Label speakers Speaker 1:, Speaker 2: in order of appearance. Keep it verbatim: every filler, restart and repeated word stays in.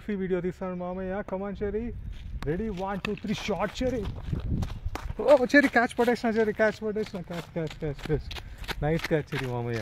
Speaker 1: Video తీస్తాను మామయ్య. Come on Cherry, ready, one two three short Cherry. ఓ చెరీ క్యాచ్ పట్టేసిన, చెరీ క్యాచ్ పట్టేసిన, catch catch catch catch nice catch Cherry మామయ్య.